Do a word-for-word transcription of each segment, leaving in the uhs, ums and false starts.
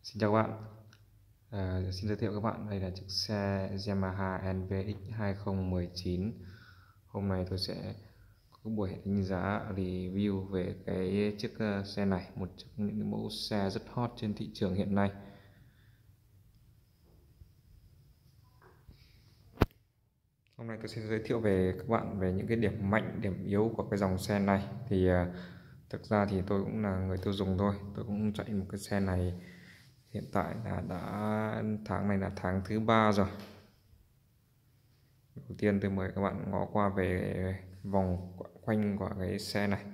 Xin chào các bạn. À, xin giới thiệu các bạn, đây là chiếc xe Yamaha en vê ích hai không một chín. Hôm nay tôi sẽ có buổi đánh giá review về cái chiếc xe này, một trong những mẫu xe rất hot trên thị trường hiện nay. Hôm nay tôi sẽ giới thiệu về các bạn về những cái điểm mạnh, điểm yếu của cái dòng xe này. Thì uh, thực ra thì tôi cũng là người tiêu dùng thôi, tôi cũng chạy một cái xe này hiện tại là đã tháng này là tháng thứ ba rồi. Đầu tiên tôi mời các bạn ngó qua về vòng quanh của cái xe này.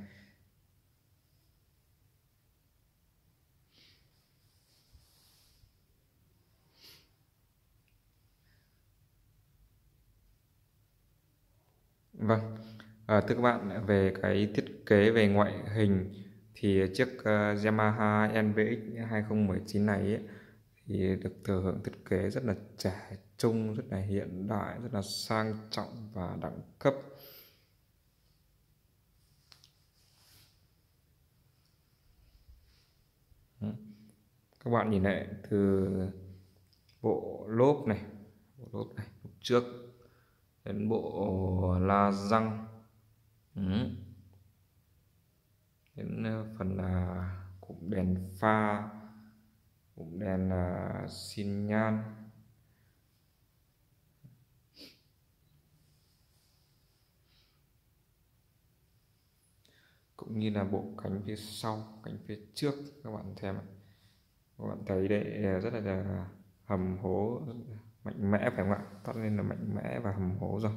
Vâng, à, thưa các bạn, về cái thiết kế về ngoại hình thì chiếc uh, Yamaha en vê ích hai không một chín này ấy, thì được thừa hưởng thiết kế rất là trẻ trung, rất là hiện đại, rất là sang trọng và đẳng cấp. Các bạn nhìn lại từ bộ lốp này, bộ lốp này lốp trước đến bộ la răng, ừ. đến phần là cụm đèn pha, cụm đèn uh, xi nhan, cũng như là bộ cánh phía sau, cánh phía trước. Các bạn xem, các bạn thấy đây rất là hầm hố, mạnh mẽ phải không ạ? Toát lên là mạnh mẽ và hầm hố rồi.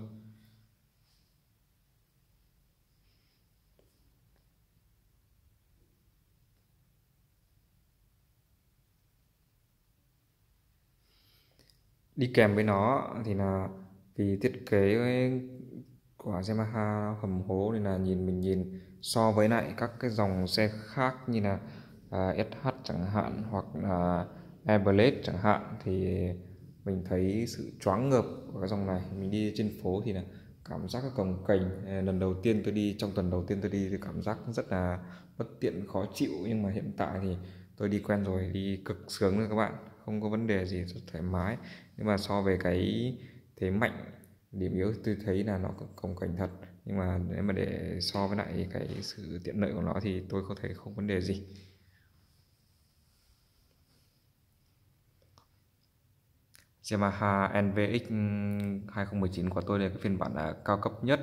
Đi kèm với nó thì là vì thiết kế của Yamaha hầm hố nên là nhìn mình nhìn so với lại các cái dòng xe khác như là uh, ét hát chẳng hạn, hoặc là Airblade chẳng hạn, thì mình thấy sự choáng ngợp của cái dòng này. Mình đi trên phố thì là cảm giác cồng kềnh. Lần đầu tiên tôi đi, trong tuần đầu tiên tôi đi thì cảm giác rất là bất tiện, khó chịu, nhưng mà hiện tại thì tôi đi quen rồi, đi cực sướng rồi các bạn, không có vấn đề gì, rất thoải mái. Nhưng mà so về cái thế mạnh, điểm yếu tôi thấy là nó cồng kềnh thật, nhưng mà nếu mà để so với lại cái sự tiện lợi của nó thì tôi có thể không vấn đề gì. Yamaha en vê ích hai không một chín của tôi là cái phiên bản là cao cấp nhất,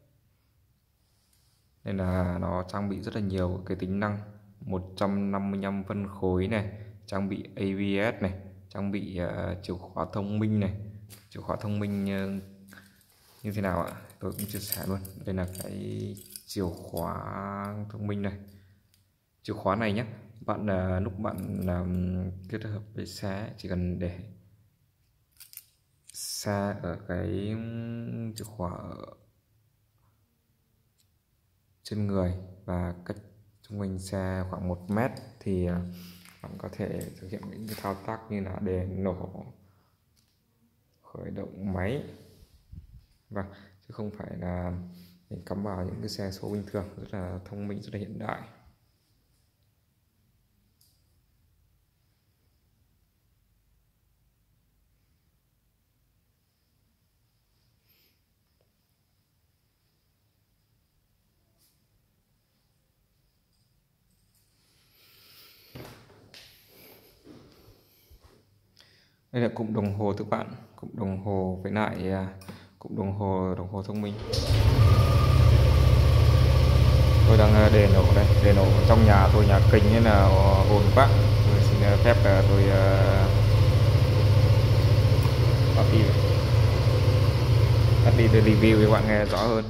nên là nó trang bị rất là nhiều cái tính năng. Một trăm năm mươi lăm phân khối này, trang bị a bê ét này, trang bị uh, chìa khóa thông minh này. Chìa khóa thông minh uh, như thế nào ạ? Tôi cũng chia sẻ luôn. Đây là cái chìa khóa thông minh này. Chìa khóa này nhé, bạn uh, lúc bạn uh, kết hợp với xe, chỉ cần để xe ở cái chìa khóa ở trên người và cách xung quanh xe khoảng một mét thì bạn có thể thực hiện những cái thao tác như là để nổ, khởi động máy, và chứ không phải là mình cắm vào những cái xe số bình thường. Rất là thông minh, rất là hiện đại. Đây là cụm đồng hồ các bạn, cụm đồng hồ với lại cụm đồng hồ đồng hồ thông minh. Tôi đang để nổ đây, để nổ trong nhà tôi, nhà kính nên là ồn quá. Tôi xin phép tôi tắt đi, tắt đi để review cho các bạn nghe rõ hơn.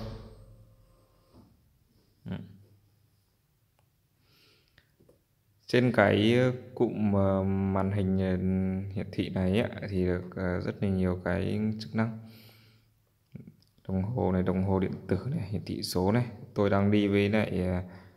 Trên cái cụm màn hình hiển thị này ấy, thì được rất là nhiều cái chức năng. Đồng hồ này, đồng hồ điện tử này, hiển thị số này. Tôi đang đi với lại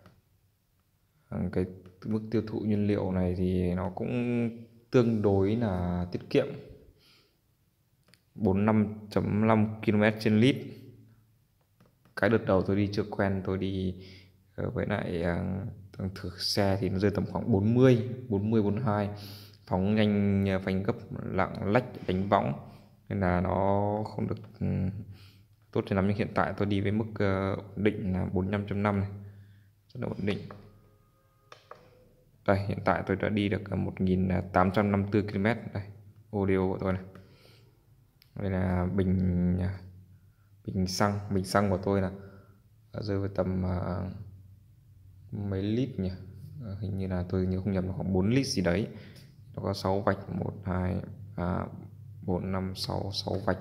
cái mức tiêu thụ nhiên liệu này thì nó cũng tương đối là tiết kiệm, bốn mươi lăm phẩy năm ki lô mét trên lít. Cái đợt đầu tôi đi chưa quen, tôi đi với lại thử xe thì nó rơi tầm khoảng bốn mươi, bốn mươi, bốn mươi hai. phóng nhanh, phanh gấp, lạng lách, đánh võng, nên là nó không được tốt cho lắm. Nhưng hiện tại tôi đi với mức ổn định là bốn mươi lăm chấm năm này, rất là ổn định. Đây, hiện tại tôi đã đi được một nghìn tám trăm năm mươi tư ki lô mét. Đây, audio của tôi này. Đây là bình bình xăng, bình xăng của tôi là rơi vào tầm uh, mấy lít nhỉ? Uh, hình như là tôi nhớ không nhầm là khoảng bốn lít gì đấy. Nó có sáu vạch, một, hai, ba, bốn, năm, sáu, sáu vạch.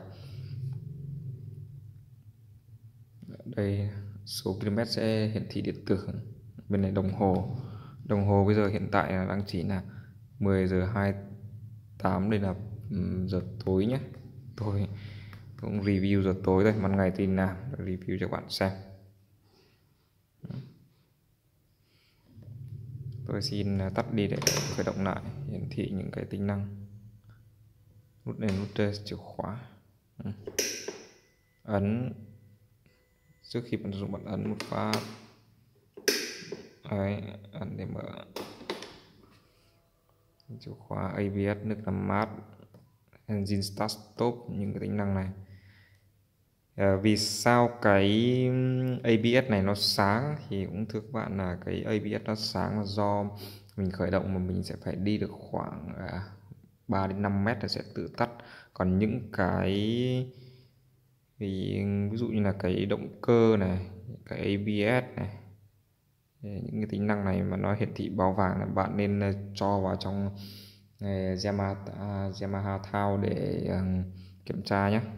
Đây số km sẽ hiển thị điện tử. Bên này đồng hồ. Đồng hồ bây giờ hiện tại là đang chỉ là mười giờ hai mươi tám, đây là um, giờ tối nhé. Tôi cũng review giờ tối thôi, ban ngày thì làm review cho các bạn xem. Tôi xin tắt đi để khởi động lại, hiển thị những cái tính năng. Nút này nút đây, chìa khóa. Ấn trước khi bạn dùng, bạn ấn một phát. Đấy, ấn để mở. Chìa khóa, a bê ét, nước làm mát, engine start stop, những cái tính năng này. À, vì sao cái a bê ét này nó sáng thì cũng thưa các bạn là cái a bê ét nó sáng là do mình khởi động mà mình sẽ phải đi được khoảng à, ba đến năm mét là sẽ tự tắt. Còn những cái vì ví dụ như là cái động cơ này, cái a bê ét này, những cái tính năng này mà nó hiển thị báo vàng là bạn nên cho vào trong uh, Yamaha, Yamaha Thao để uh, kiểm tra nhé.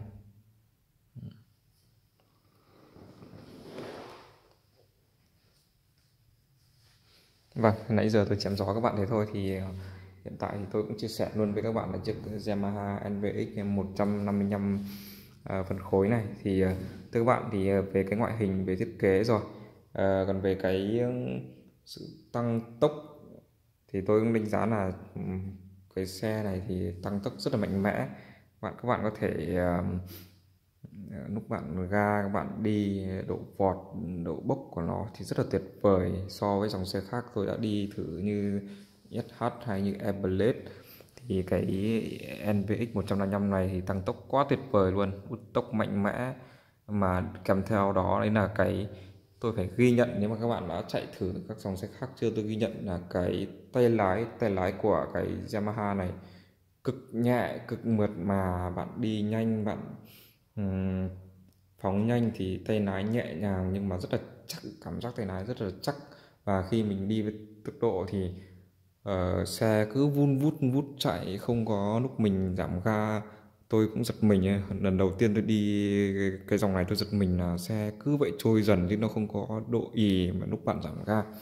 Vâng, nãy giờ tôi chém gió các bạn thế thôi, thì hiện tại thì tôi cũng chia sẻ luôn với các bạn là chiếc Yamaha en vê ích một trăm năm mươi lăm uh, phân khối này thì uh, thưa các bạn thì uh, về cái ngoại hình, về thiết kế rồi, uh, còn về cái uh, sự tăng tốc thì tôi cũng đánh giá là um, cái xe này thì tăng tốc rất là mạnh mẽ. Bạn các bạn có thể uh, lúc bạn ga, các bạn đi độ vọt, độ bốc của nó thì rất là tuyệt vời so với dòng xe khác tôi đã đi thử như ét hát hay như Airblade. Thì cái en vê ích một trăm năm mươi lăm này thì tăng tốc quá tuyệt vời luôn, hút tốc mạnh mẽ, mà kèm theo đó đấy là cái tôi phải ghi nhận, nếu mà các bạn đã chạy thử các dòng xe khác chưa, tôi ghi nhận là cái tay lái tay lái của cái Yamaha này cực nhẹ, cực mượt, mà bạn đi nhanh, bạn um, phóng nhanh thì tay lái nhẹ nhàng nhưng mà rất là chắc, cảm giác tay lái rất là chắc. Và khi mình đi với tốc độ thì uh, xe cứ vun vút vút chạy, không có lúc mình giảm ga. Tôi cũng giật mình ấy. Lần đầu tiên tôi đi cái, cái dòng này tôi giật mình là xe cứ vậy trôi dần chứ nó không có độ ì mà lúc bạn giảm ga.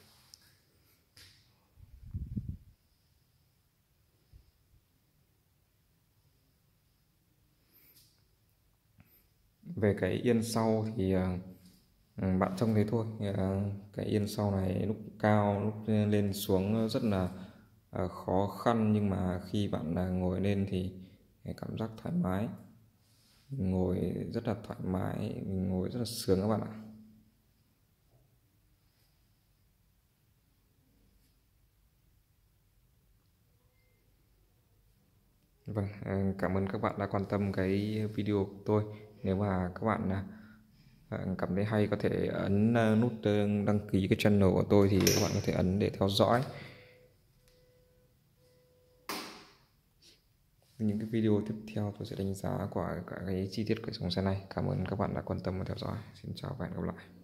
Về cái yên sau thì uh, bạn trông thấy thôi, uh, cái yên sau này lúc cao lúc lên xuống rất là uh, khó khăn, nhưng mà khi bạn uh, ngồi lên thì cảm giác thoải mái, mình ngồi rất là thoải mái, mình ngồi rất là sướng các bạn ạ. Vâng, cảm ơn các bạn đã quan tâm cái video của tôi. Nếu mà các bạn cảm thấy hay có thể ấn nút đăng ký cái channel của tôi thì các bạn có thể ấn để theo dõi những cái video tiếp theo. Tôi sẽ đánh giá quả cả cái chi tiết của dòng xe này. Cảm ơn các bạn đã quan tâm và theo dõi. Xin chào và hẹn gặp lại.